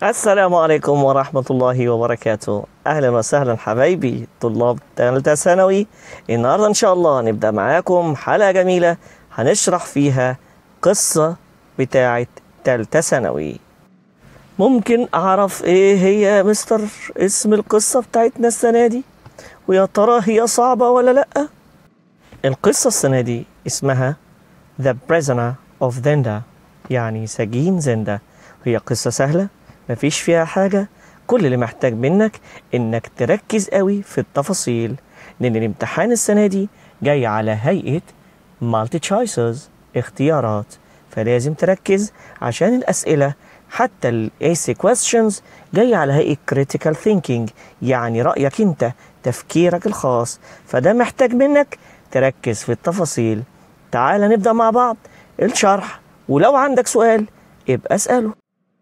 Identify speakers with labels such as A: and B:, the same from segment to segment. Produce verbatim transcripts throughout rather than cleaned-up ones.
A: السلام عليكم ورحمة الله وبركاته. أهلا وسهلا حبايبي طلاب ثالثة ثانوي. النهاردة إن شاء الله نبدأ معاكم حلقة جميلة هنشرح فيها قصة بتاعة ثالثة ثانوي. ممكن أعرف إيه هي يا مستر اسم القصة بتاعتنا السنة دي؟ ويا ترى هي صعبة ولا لأ؟ القصة السنة دي اسمها The Prisoner of Zenda، يعني سجين زندا. هي قصة سهلة مفيش فيها حاجة، كل اللي محتاج منك انك تركز قوي في التفاصيل، لان الامتحان السنة دي جاي على هيئة multi choices، اختيارات، فلازم تركز عشان الأسئلة حتى ال إيه سي questions جاي على هيئة critical thinking، يعني رأيك انت، تفكيرك الخاص، فده محتاج منك تركز في التفاصيل. تعال نبدأ مع بعض الشرح، ولو عندك سؤال ابقى اسأله.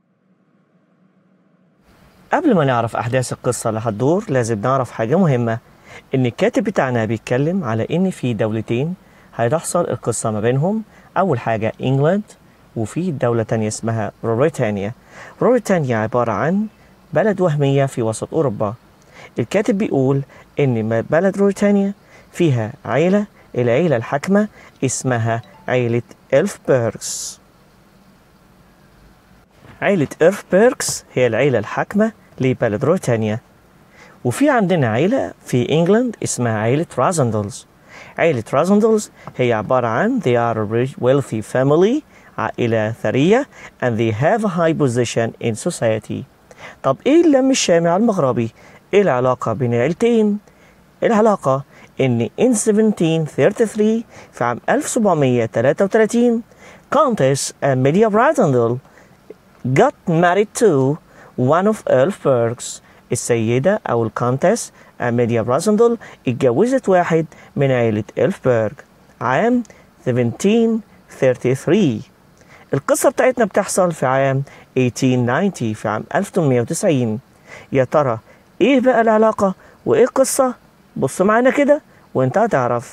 A: قبل ما نعرف أحداث القصة اللي هتدور لازم نعرف حاجة مهمة، إن الكاتب بتاعنا بيتكلم على إن في دولتين هتحصل القصة ما بينهم. أول حاجة إنجلاند، وفي دولة تانية اسمها بريطانيا. بريطانيا عبارة عن بلد وهمية في وسط أوروبا. الكاتب بيقول إن بلد بريطانيا فيها عيلة، العيلة الحاكمة اسمها عيلة إلفبرغز. عيلة إلفبرغز هي العيلة الحاكمة لبلد بريطانيا. وفي عندنا عيلة في إنجلند اسمها عيلة رازندلز. عيلة رازندلز هي عبارة عن they are a wealthy family، عائلة ثرية and they have a high position in society. طب إيه اللم الشامي على المغربي؟ إيه العلاقة بين العيلتين؟ العلاقة إن in seventeen thirty-three في عام ألف وسبعمية وثلاثة وثلاثين Countess Amelia Rasandel got married to one of Elfbergs. السيدة أو الكونتس أميليا برازندل اتجوزت واحد من عائلة إلفبرغ عام seventeen thirty-three. القصة بتاعتنا بتحصل في عام eighteen ninety، في عام ألف وثمانمائة وتسعين. يا ترى إيه بقى العلاقة وإيه القصة؟ بص معانا كده وإنت هتعرف.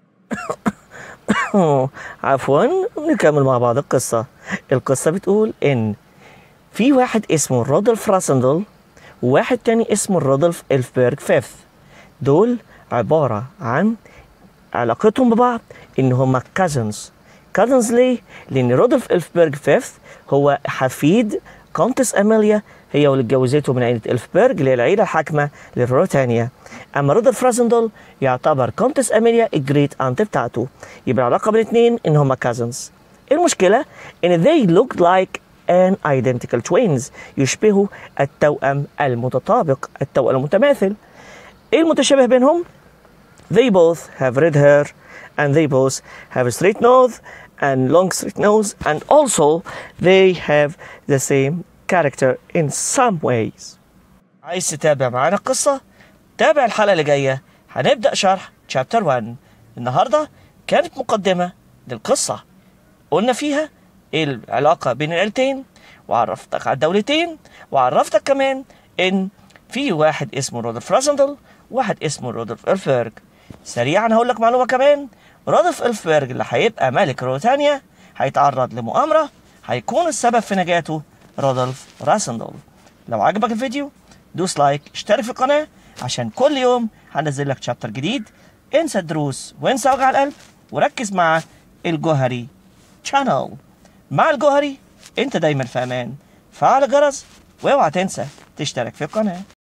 A: عفوا، نكمل مع بعض القصة. القصة بتقول إن في واحد اسمه رودولف راسندل وواحد تاني اسمه رودولف إلفبرغ فيفث. دول عبارة عن علاقتهم ببعض إن هما كازنز. كازنز ليه؟ لأن رودولف إلفبرغ فيفث هو حفيد كونتس أميليا، هي واللي اتجوزته من عيلة إلفبرغ اللي هي العيلة الحاكمة لبريطانيا. أما رودولف راسندل يعتبر كونتس أميليا الجريت أنت بتاعته. يبقى العلاقة بين الاثنين إن هما كازنز. المشكلة إن they looked like and identical twins، يشبهوا التوأم المتطابق، التوأم المتماثل. ايه المتشابه بينهم؟ they both have red hair and they both have a straight nose and long straight nose and also they have the same character in some ways. عايز تتابع معانا القصة؟ تابع الحلقة اللي جاية، هنبدأ شرح chapter one. النهاردة كانت مقدمة للقصة، قلنا فيها ايه العلاقة بين العيلتين، وعرفتك على الدولتين، وعرفتك كمان ان في واحد اسمه رودولف رازندل وواحد اسمه رودولف إلفبرغ. سريعا هقول لك معلومة كمان، رودولف إلفبرغ اللي هيبقى ملك بريطانيا هيتعرض لمؤامرة هيكون السبب في نجاته رودولف رازندل. لو عجبك الفيديو دوس لايك، اشترك في القناة عشان كل يوم هنزل لك شابتر جديد. انسى الدروس وانسى وجع القلب وركز مع الجوهري channel. مع الجوهري انت دايما في امان. فعل الجرس واوعى تنسى تشترك في القناه.